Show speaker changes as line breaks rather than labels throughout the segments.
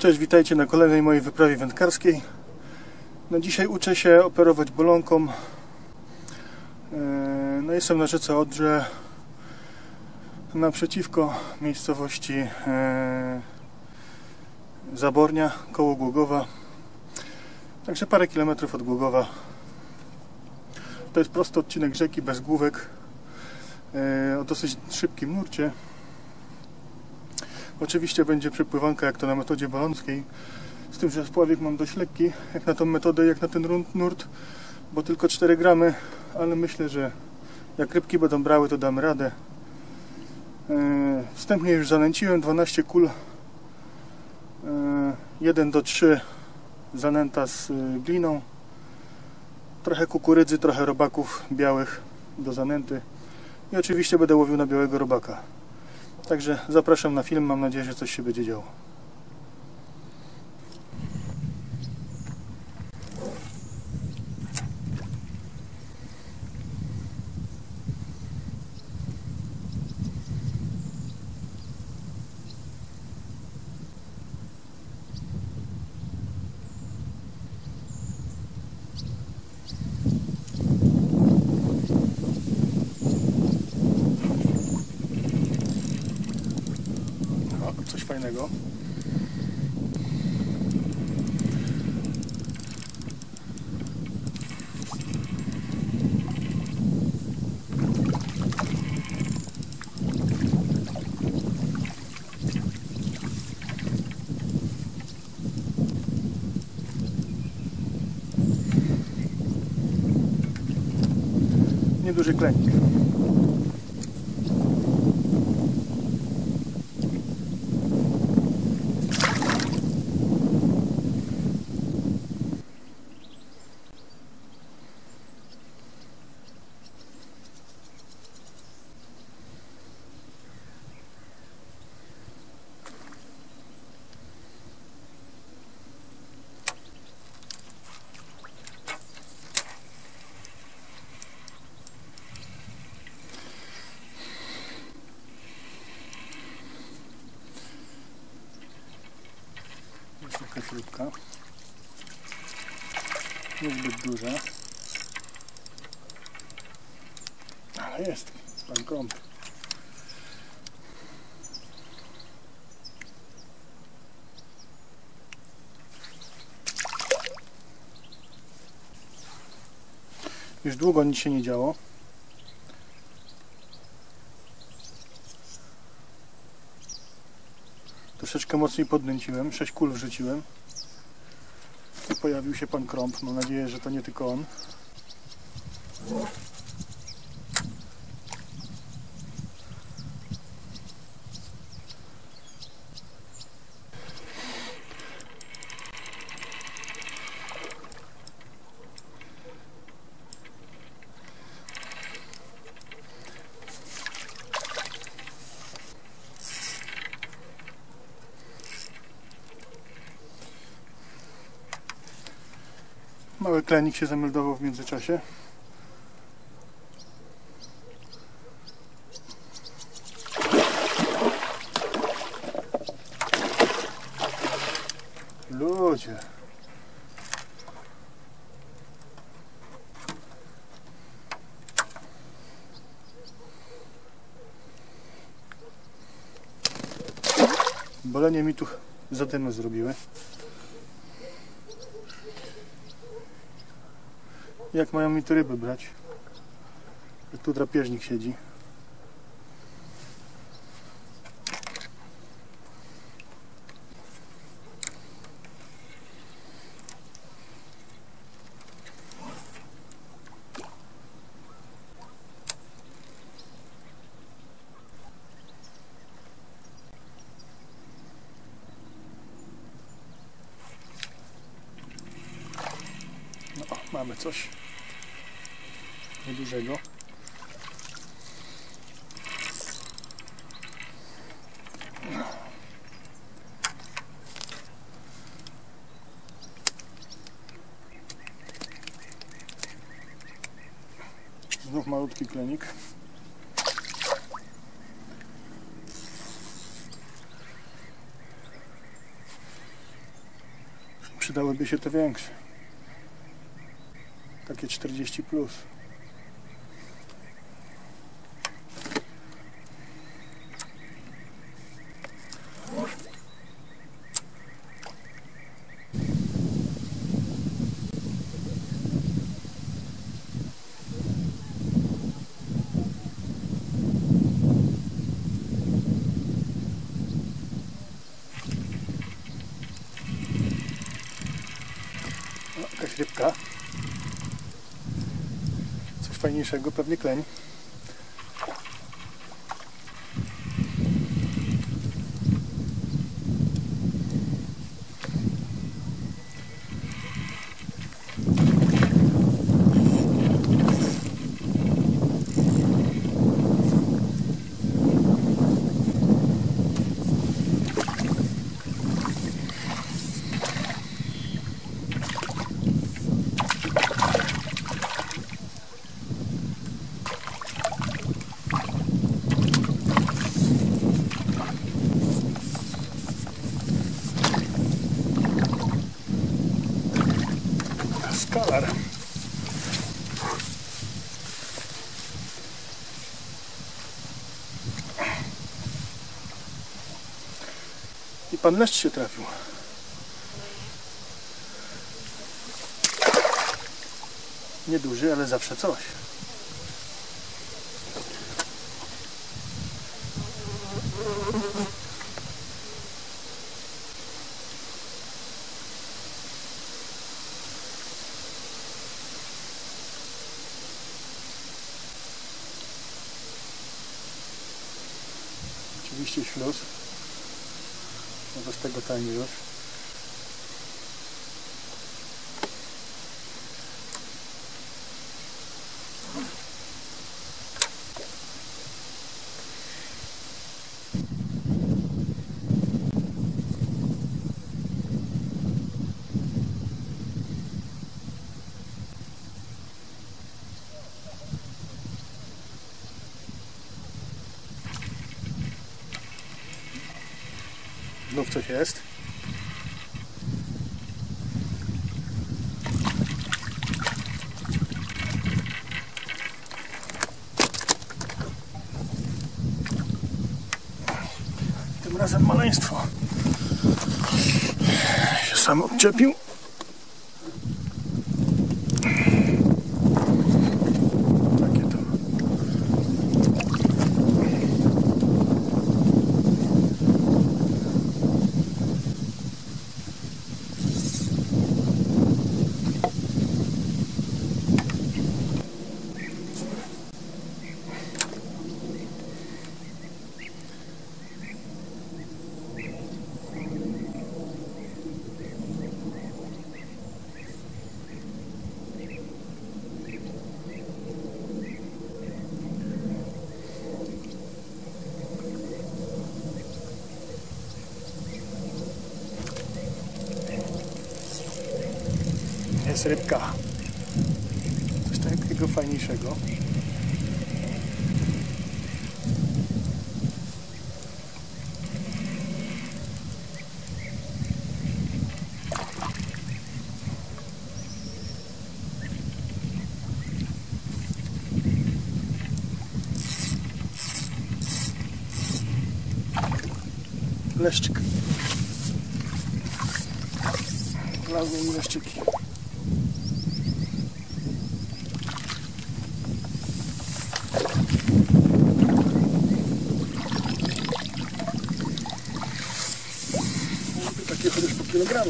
Cześć, witajcie na kolejnej mojej wyprawie wędkarskiej. No dzisiaj uczę się operować bolonką. No jestem na rzece Odrze, naprzeciwko miejscowości Zabornia, koło Głogowa. Także parę kilometrów od Głogowa. To jest prosty odcinek rzeki, bez główek, o dosyć szybkim nurcie. Oczywiście będzie przepływanka jak to na metodzie bolonskiej, z tym, że spławik mam dość lekki, jak na tą metodę, jak na ten nurt, bo tylko 4 gramy, ale myślę, że jak rybki będą brały, to damy radę. Wstępnie już zanęciłem 12 kul, 1 do 3 zanęta z gliną, trochę kukurydzy, trochę robaków białych do zanęty i oczywiście będę łowił na białego robaka. Także zapraszam na film, mam nadzieję, że coś się będzie działo. Coś fajnego. Nieduży klenik. Jest jakaś rybka, niezbyt duża, ale jest pan krąg. Już długo nic się nie działo. Troszeczkę mocniej podnęciłem, 6 kul wrzuciłem i pojawił się pan krąb. Mam nadzieję, że to nie tylko on. Mały klenik się zameldował w międzyczasie. Ludzie. Bolenie mi tu zadymy zrobiły. Jak mają mi te ryby brać? Jak tu drapieżnik siedzi. No, mamy coś niedużego. Znów malutki klenik. przydałyby się te większe. Takie 40 plus. Jakaś rybka. Coś fajniejszego, pewnie kleń. Skalar. I pan leszcz się trafił. Nieduży, ale zawsze coś. Oczywiście śluz, no bez tego taniej już. Znów coś jest. Tym razem maleństwo się sam odczepił. Takie to. Jest rybka. Coś takiego fajniejszego. Leszczyk. Znalazłem mi leszczyki. Takie chociaż po kilogramie.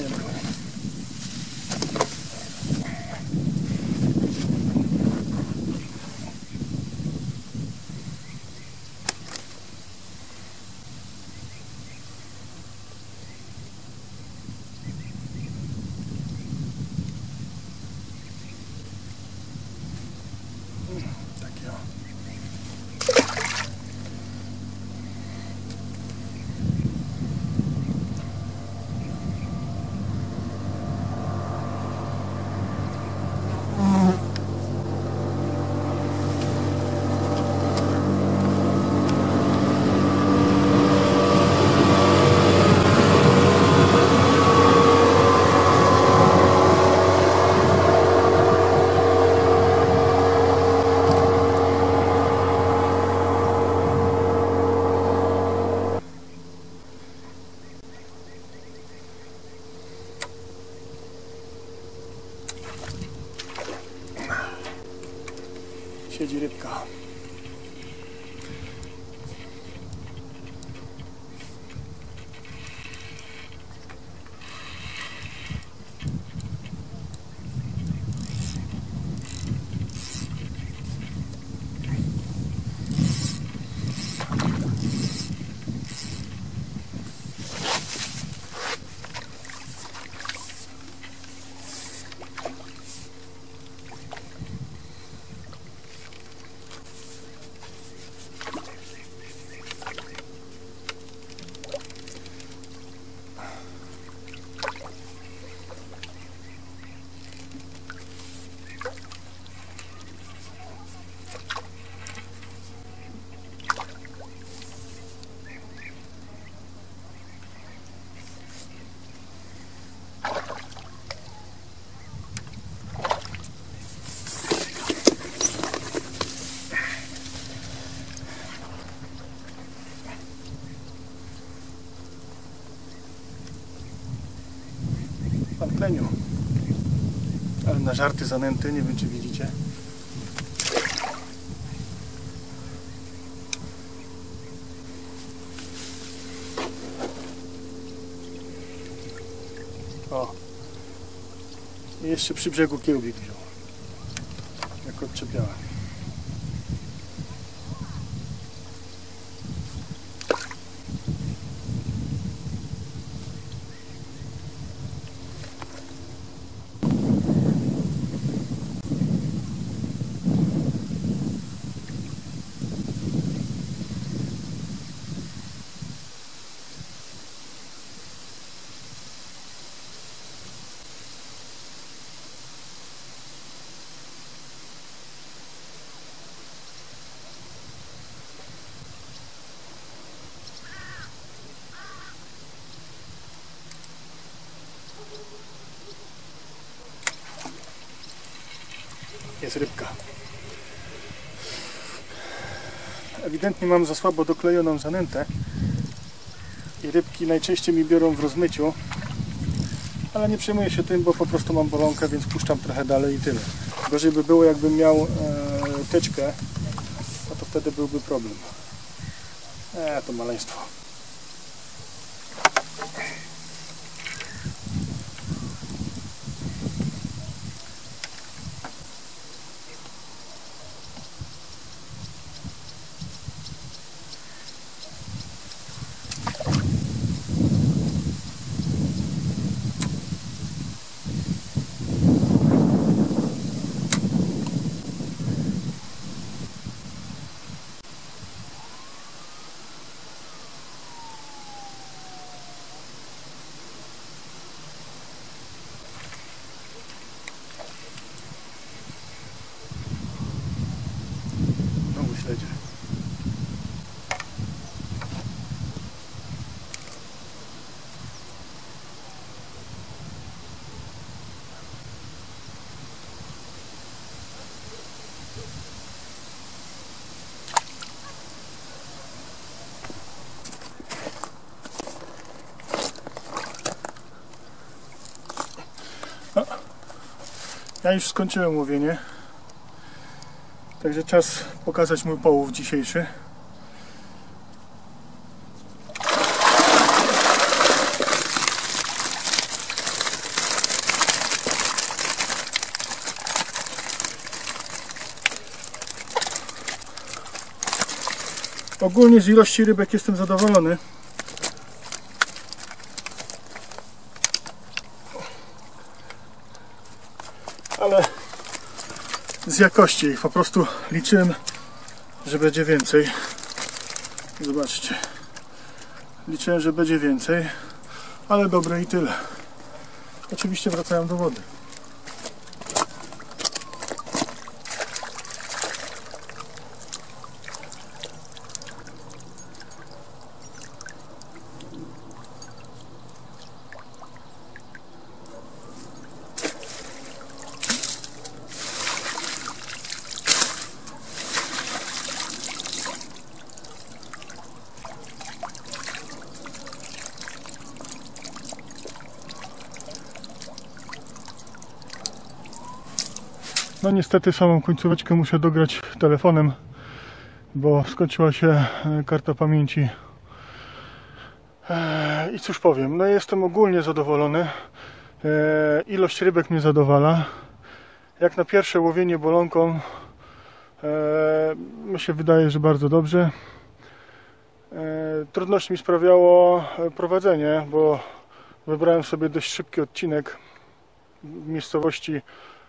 Takie o. Siedzi rybka. Pan Kleniu, ale na żarty zanęty, nie wiem czy widzicie. O, i jeszcze przy brzegu kiełbik wziął, jak odczepiałem. Jest rybka. Ewidentnie mam za słabo doklejoną zanętę i rybki najczęściej mi biorą w rozmyciu, ale nie przejmuję się tym, bo po prostu mam bolonkę, więc puszczam trochę dalej i tyle. Gorzej by było, jakbym miał teczkę, no to wtedy byłby problem. To maleństwo. Śledzie. Ja już skończyłem łowienie. Także czas pokazać mój połów dzisiejszy. Ogólnie z ilości rybek jestem zadowolony. Ale z jakości ich po prostu liczyłem, że będzie więcej. Zobaczcie, liczyłem, że będzie więcej, ale dobre i tyle. Oczywiście wracają do wody. No niestety samą końcóweczkę muszę dograć telefonem, bo skończyła się karta pamięci. I cóż powiem, no jestem ogólnie zadowolony. Ilość rybek mnie zadowala. Jak na pierwsze łowienie bolonką mi się wydaje, że bardzo dobrze. Trudność mi sprawiało prowadzenie, bo wybrałem sobie dość szybki odcinek w miejscowości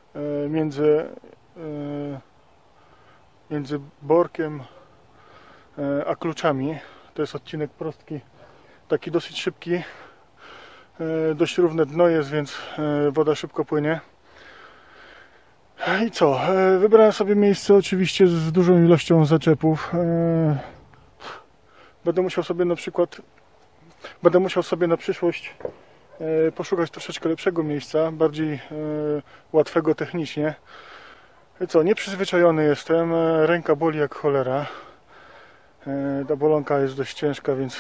między Borkiem a Kluczami. To jest odcinek prostki, taki dosyć szybki. Dość równe dno jest, więc woda szybko płynie. I co? Wybrałem sobie miejsce oczywiście z dużą ilością zaczepów. Będę musiał sobie na przyszłość poszukać troszeczkę lepszego miejsca, bardziej łatwego technicznie. I co? Nieprzyzwyczajony jestem, ręka boli jak cholera. Ta bolonka jest dość ciężka, więc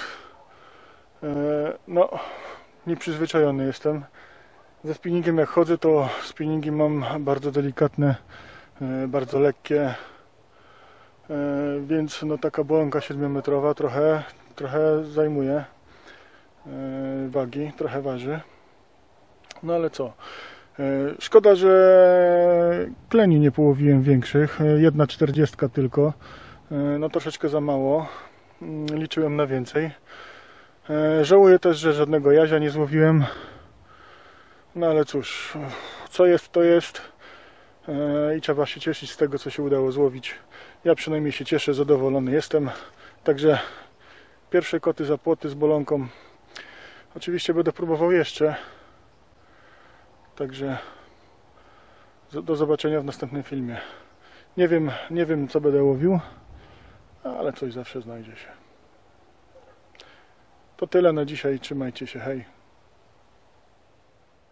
no, nieprzyzwyczajony jestem. Ze spinningiem jak chodzę, to spinningi mam bardzo delikatne, bardzo lekkie, więc no taka bolonka 7-metrowa trochę zajmuje wagi, trochę waży. No ale co? Szkoda, że kleni nie połowiłem większych, 1,40 tylko, no troszeczkę za mało, liczyłem na więcej. Żałuję też, że żadnego jazia nie złowiłem. No ale cóż, co jest, to jest i trzeba się cieszyć z tego, co się udało złowić. Ja przynajmniej się cieszę, zadowolony jestem. Także pierwsze koty za płoty z bolonką. Oczywiście będę próbował jeszcze. Także do zobaczenia w następnym filmie. Nie wiem co będę łowił, ale coś zawsze znajdzie się. To tyle na dzisiaj, trzymajcie się, hej.